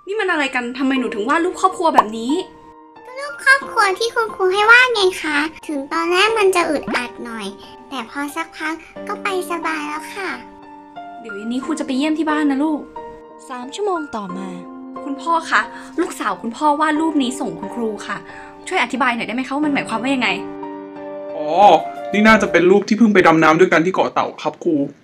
นี่มันอะไรกันทำไมหนูถึงวาดรูปครอบครัวแบบนี้รูปครอบครัวที่คุณครูให้วาดไงคะถึงตอนแรกมันจะอึดอัดหน่อยแต่พอสักพักก็ไปสบายแล้วค่ะเดี๋ยวนี้ครูจะไปเยี่ยมที่บ้านนะลูก 3 ชั่วโมงต่อมาคุณพ่อคะลูกสาวคุณพ่อวาดรูปนี้ส่งคุณครูค่ะช่วยอธิบายหน่อยได้ไหมคะว่ามันหมายความว่ายังไงอ๋อนี่น่าจะเป็นรูปที่เพิ่งไปดำน้ำด้วยกันที่เกาะเต่าครับครู